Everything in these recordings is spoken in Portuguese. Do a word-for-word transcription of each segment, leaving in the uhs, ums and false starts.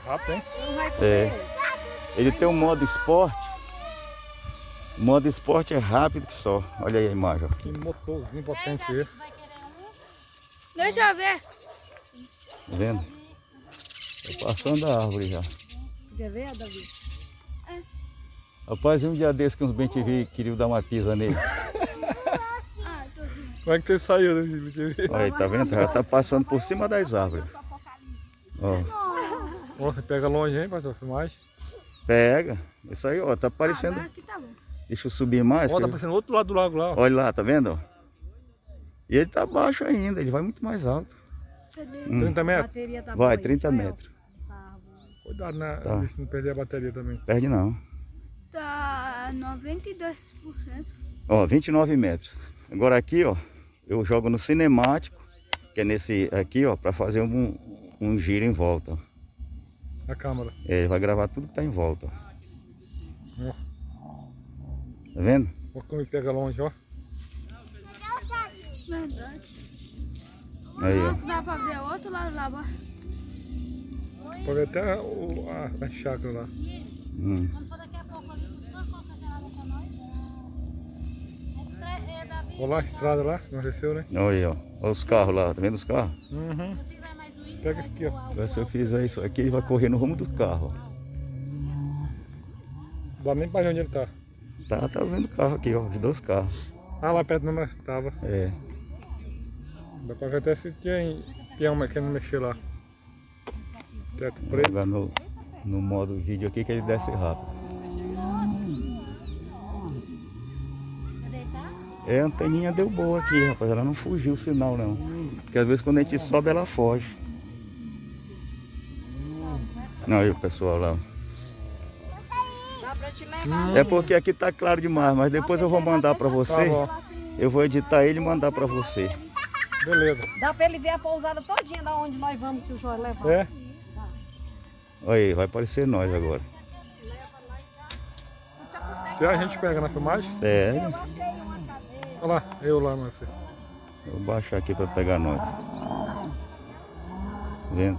Rápido, hein? É. Ele tem um modo esporte. O modo esporte é rápido que só. Olha aí a imagem. Ó. Que motorzinho potente esse. Deixa eu ver. Tá vendo? Tá passando a árvore já. Quer ver, Davi? É. Rapaz, um dia desse que uns bem T V queriam dar uma pisa nele. Como é que você saiu desse bem T V? Olha aí, tá vendo? Já tá passando por cima das árvores. Ó. Ó, você pega longe, hein, pastor? Filmagem. Pega. Isso aí, ó, tá aparecendo. Aqui tá bom. Deixa eu subir mais. Ó, tá eu... aparecendo outro lado do lago lá, ó. Olha lá, tá vendo? Ó? E ele tá baixo ainda, ele vai muito mais alto. Hum. trinta metros? Tá vai, trinta metros. Cuidado, né? Tá. Deixa não perder a bateria também. Perde não. Tá noventa e dois por cento. Ó, vinte e nove metros. Agora aqui, ó, eu jogo no cinemático, que é nesse aqui, ó, pra fazer um, um giro em volta. Ó. A câmera. É, ele vai gravar tudo que tá em volta. Ó. Ó. Tá vendo? Ó como ele pega longe, ó. Verdade. Aí, ó. Dá pra ver o outro lado lá, ó. Pode ver até o, a, a chácara lá. Hum. Quando for daqui a pouco ali, buscar a coca gelada com nós. É, é, Davi. Olha lá a estrada lá, não desceu, né? Olha aí, ó. Olha os carros lá, tá vendo os carros? Uhum. Se tiver mais um, Pega aqui, ó. Agora, se eu fizer isso aqui, ele vai correr no rumo do carro. Ó. Não dá nem pra ver onde ele tá. Tá, tá vendo o carro aqui, ó, os dois carros. Ah, lá perto não estava. É. Dá pra ver até se tinha peão querendo mexer lá. Teto Vou preto. jogar no, no modo vídeo aqui que ele desce rápido. É, a anteninha deu boa aqui, rapaz. Ela não fugiu o sinal, não. Porque às vezes quando a gente sobe, ela foge. Não, aí o pessoal lá. Dá pra te levar. É porque aqui tá claro demais, mas depois eu vou mandar pra você. Tá bom. Eu vou editar ele e mandar pra você. Beleza. Dá pra ele ver a pousada todinha da onde nós vamos, se o João levar. É? Olha aí, vai aparecer nós agora. Se a gente pega na filmagem? É, Olha lá, eu lá, Marcelo. eu vou baixar aqui pra pegar nós. Tá vendo?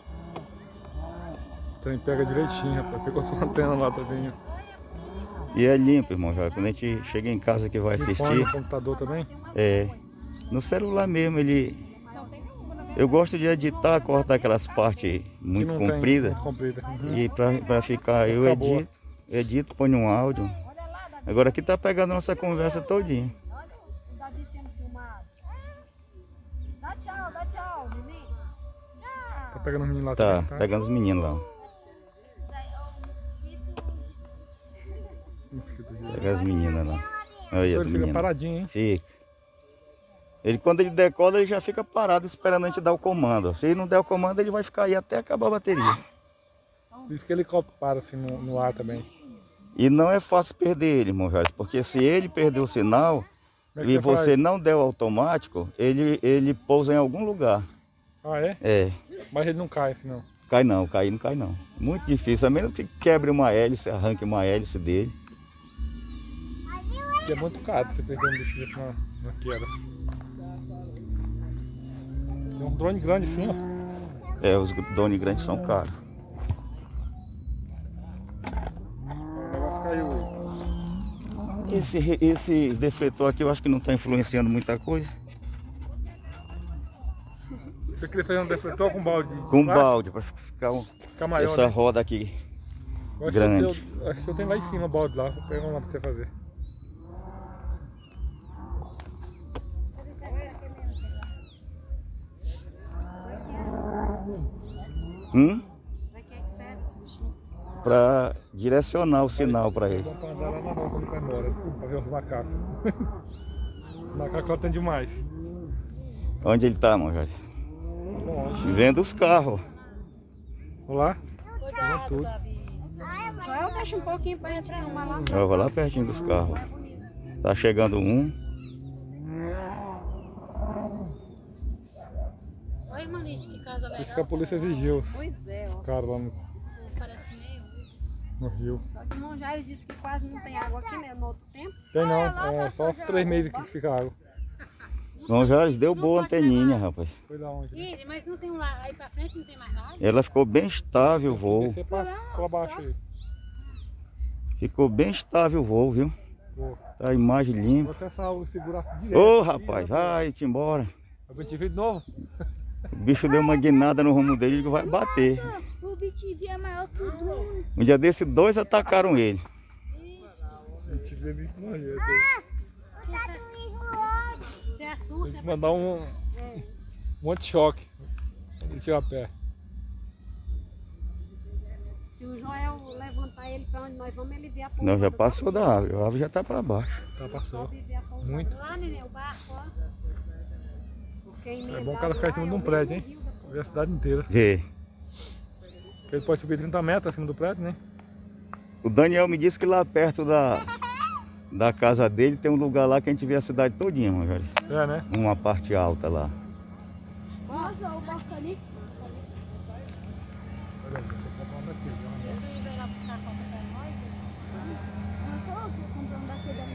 Então pega direitinho, rapaz. Pegou sua antena lá também, ó. E é limpo, irmão, já. Quando a gente chega em casa que vai E põe assistir, no computador também? é, no celular mesmo, ele... Eu gosto de editar, cortar aquelas partes muito Que não tem compridas. muito comprida. Uhum. E pra, pra ficar, eu Fica boa. edito, edito, ponho um áudio. Agora aqui tá pegando a nossa conversa todinha. Dá tchau, dá tchau, menino. Tá pegando os meninos lá Tá, também, tá? pegando os meninos lá. Pega as meninas lá. Olha Então as ele fica meninas. paradinho, hein? Fica. Ele, quando ele decola, ele já fica parado esperando a gente dar o comando. Se ele não der o comando, ele vai ficar aí até acabar a bateria. Por isso que ele para assim no, no ar também. E não é fácil perder ele, irmão Jorge, porque se ele perder o sinal Como é que e faz? você não der o automático, ele, ele pousa em algum lugar. Ah, é? É, Mas ele não cai assim, não. cai não, cair não cai não. Muito difícil, a menos que quebre uma hélice, arranque uma hélice dele. Porque é muito caro você perder um bicho desse na, na queda. Tem um drone grande assim, ó. É, os drones grandes são caros. O negócio caiu. Esse, re- esse defletor aqui eu acho que não está influenciando muita coisa. Você queria fazer um defletor com balde? Com lá? balde, para ficar um- Ficar maior, essa né? roda aqui. Eu acho grande. Que eu, tenho- acho que eu tenho lá em cima o balde lá. Vou pegar um lá pra você fazer. Hum? Pra que é que serve esse bichinho? Para direcionar o sinal para ele. Vamos pra andar lá na roça onde vai embora. Pra ver os macacos. Os macacos lá tem demais. Onde ele está, irmão Jorge? Longe. Vendo os carros. Vamos lá? Cuidado, tudo. Davi. Joel, deixa um pouquinho pra gente arrumar lá. Eu vou lá pertinho dos carros. Tá chegando um. Oi, Manite, que casa Por isso que a legal. polícia vigia os Pois é, ó. caras lá no, Parece que nem hoje. no rio. Só que o irmão Jair disse que quase não tem água aqui, né? No outro tempo. Tem não, é só uns três meses aqui que fica água. Irmão Jorge deu boa anteninha, rapaz. Foi da onde? Ih, mas não tem um lá aí pra frente, não tem mais nada? Ela ficou bem estável o voo. Você passa pra baixo aí. Ficou bem estável o voo, viu? Pô. Tá a imagem limpa. Vou até o segurar direito. Ô, rapaz, vai-te embora. Eu te vi de novo. O bicho deu uma guinada no rumo dele e vai bater. O bicho é maior que o drone. Um dia desse, dois atacaram ele. Eu te vi de morrer. Você assusta. Tem que mandar um, um monte de choque. Ele tirar pé. Se o Joel levantar ele pra onde nós vamos, ele vê a ponta. Não, já passou da árvore. A árvore já tá pra baixo. Tá, passou. Sobe e vê a ponta. Muito. Lá, neném, o barco, ó. Porque É bom o cara ficar em cima de um prédio, hein? Ver a cidade inteira. Vê. Porque ele pode subir trinta metros acima do prédio, né? O Daniel me disse que lá perto da, da casa dele tem um lugar lá que a gente vê a cidade todinha, meu velho. É, né? Uma parte alta lá. Nossa, o barco ali. Olha aí, você tá falando aqui, ó. Esse aí vai lá buscar a copa pra nós. Eu tô comprando daquele ali.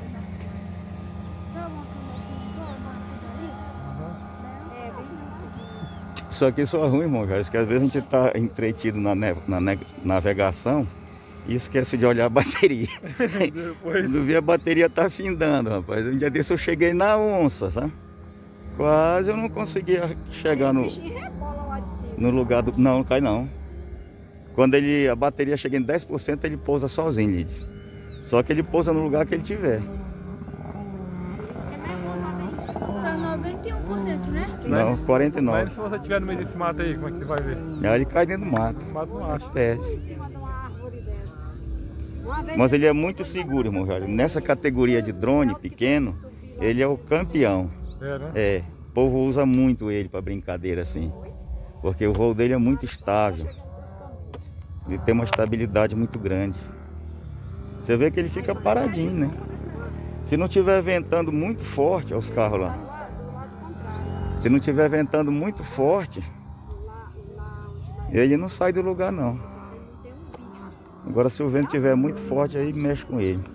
Tá uma cama aqui, igual o barco ali. Aham. É, bem rapidinho. Isso aqui só é ruim, irmão, velho. Que às vezes a gente tá entretido na, ne- na ne- navegação e esquece de olhar a bateria. Depois. Quando vi a bateria tá findando, rapaz. Um dia desse eu cheguei na onça, sabe? Quase eu não conseguia chegar O no, bichinho rebola lá de cima. no lugar do... Não, não cai não. Quando ele, a bateria chega em dez por cento, ele pousa sozinho, Lidia. Só que ele pousa no lugar que ele tiver. Isso que é melhor lá dentro. Tá noventa e um por cento, né? Não, quarenta e Mas nove. se você estiver no meio desse mato aí, como é que você vai ver? Aí ele cai dentro do mato. O mato não acha. Perde. Em cima de uma árvore dessa. Uma vez Mas ele é muito seguro, irmão, velho. Nessa categoria de drone pequeno, ele é o campeão. É, né? É, o povo usa muito ele para brincadeira assim. Porque o voo dele é muito estável. Ele tem uma estabilidade muito grande. Você vê que ele fica paradinho, né? Se não tiver ventando muito forte, olha os carros lá. do lado contrário. Se não tiver ventando muito forte, Lá, lá onde nós ele não sai do lugar não. não tem um bicho. Agora se o vento estiver muito forte, aí mexe com ele.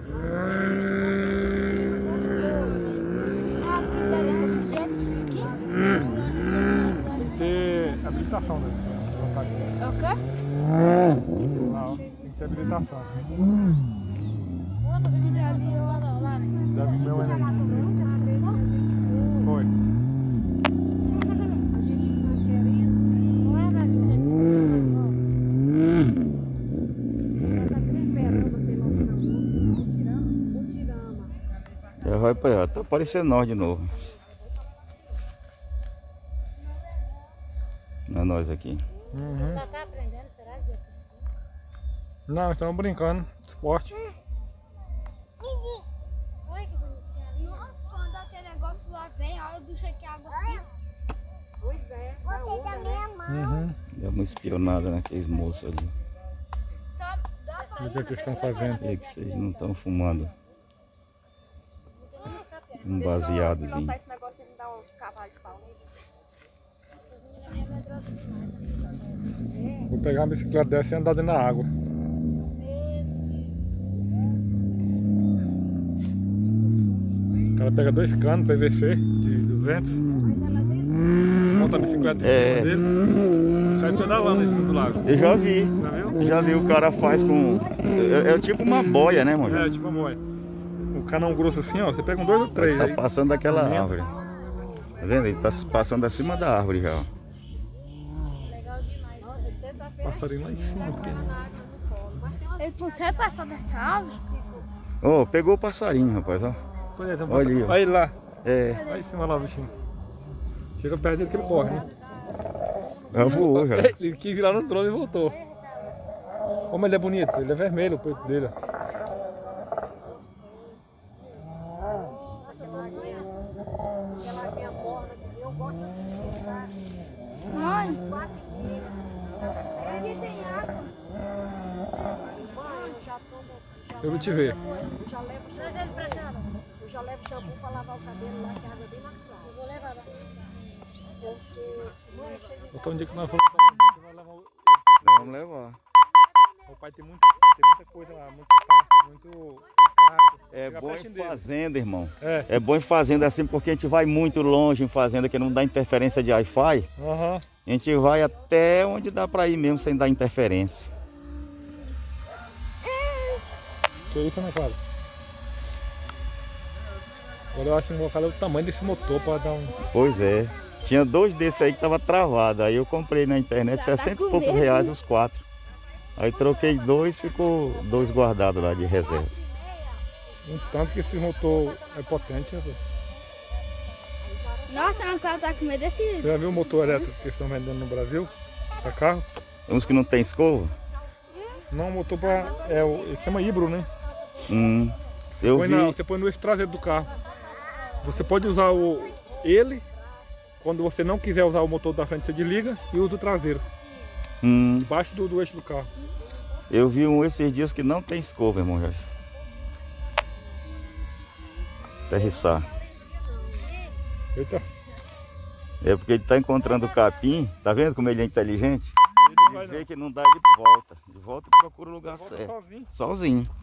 Ah, cuidado, jet ski. Tem que ter habilitação, né? É o quê? Não, tem que ter habilitação. Quando vem ali, ó, lá, né? Deve meu Já Enem. matou muitas vezes, a gente Foi. A gente não querendo. Não é, Nath? Essa creperama, sei lá o que não. Mutirama? Mutirama. Já vai pra lá, tá aparecendo nós de novo. Não é nós aqui. Uhum. Já tá aprendendo, será, gente? Não, estamos brincando. Esporte. Olha que bonitinho ali. Nossa, quando aquele negócio lá vem, a hora do jeito que a água fica. Pois é, da onda, né? Uhum. Deu uma espionada naqueles moços ali. Tá, dá pra O que, é que eles estão fazendo? E que vocês não estão fumando um baseadozinho. Pilotar esse negócio e me dar uns cavalos de pau nele. Vou pegar uma bicicleta dessa e andar dentro da água. O cara pega dois canos P V C de duzentos, monta a bicicleta em É. cima dele e sai pedalando em cima do lago. Eu já vi. Já viu? Já vi, o cara faz com... É, é tipo uma boia, né, mano? É, tipo uma boia. O canão grosso assim, ó, você pega um dois ou três Tá aí. passando daquela árvore. Tá vendo? Ele tá passando acima da árvore já. ó. Legal demais. Passarinho lá em cima. Ele consegue passar dessa árvore? Ô, pegou o passarinho, rapaz, ó. Pois é, tem um Olha ali, passarinho. ó. Olha ele lá. É, Lá em cima lá o bichinho. Chega perto dele que ele corre, né? já voou já. Ele quis virar no drone e voltou. Como ele é bonito, ele é vermelho o peito dele. ó. Ela vem a borda, eu gosto de tá? Mãe, Ele tem água. Mãe, eu já tomo. Já Eu vou te ver. Eu já levo shampoo. Eu já levo shampoo pra lavar o cabelo lá, que a água é bem mais clara. Eu vou levar lá. Porque, mãe, chega Então um dia que nós vamos pra lá, você vai levar o... Vamos levar. O pai tem, muito, tem muita coisa lá, muito pasto, muito É Chega bom em pertinho dele. fazenda, irmão. É. É bom em fazenda assim porque a gente vai muito longe em fazenda que não dá interferência de Wi-Fi. Aham. A gente vai até onde dá pra ir mesmo sem dar interferência. Que isso, né, cara? Agora eu acho que o o tamanho desse motor pra dar um... Pois é. Tinha dois desses aí que tava travado. Aí eu comprei na internet sessenta e poucos reais os quatro. Aí troquei dois, ficou dois guardados lá de reserva. Um tanto que esse motor é potente, né? Nossa, não quero estar com medo desse. Você já viu o motor elétrico que estão vendendo no Brasil? Pra carro? Uns que não tem escova? Não, o motor pra... É o... Ele chama híbrido, né? Hum. Eu Põe vi. na- Você põe no eixo traseiro do carro. Você pode usar o... ele, quando você não quiser usar o motor da frente, você desliga e usa o traseiro. Hum. Debaixo do, do eixo do carro. Eu vi um esses dias que não tem escova, irmão Jorge. Aterrissar. Eita. É porque ele tá encontrando o capim. Tá vendo como ele é inteligente? Ele não vai Ele vê não. que não dá de volta. De volta e procura o lugar Volta certo. sozinho. Sozinho.